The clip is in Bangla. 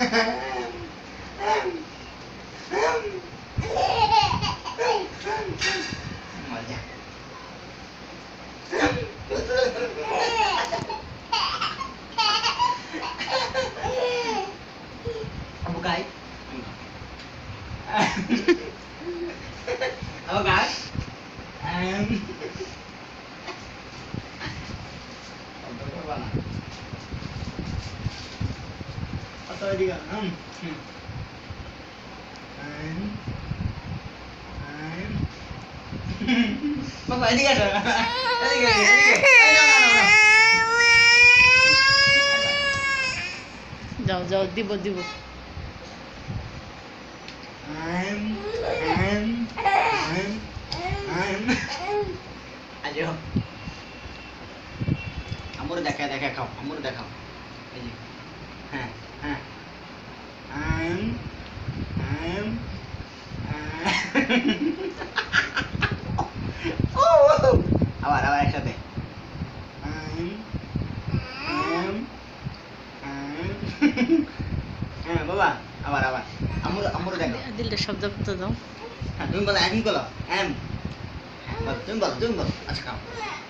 মজা Abu guys. Abu guys. Atau juga. Bapak ini kan? যাও যাও দিব দিব Ayo. Amur দেখা খাও আমুর দেখাও এই যে হ্যাঁ হ্যাঁ আবার আবার একসাথে হ্যাঁ বাবা আবার আবার আমুর আমুর দেখো দিলটা শব্দ করতে দাও তুমি বলো এখন বলো তুমি বলো আচ্ছা খাও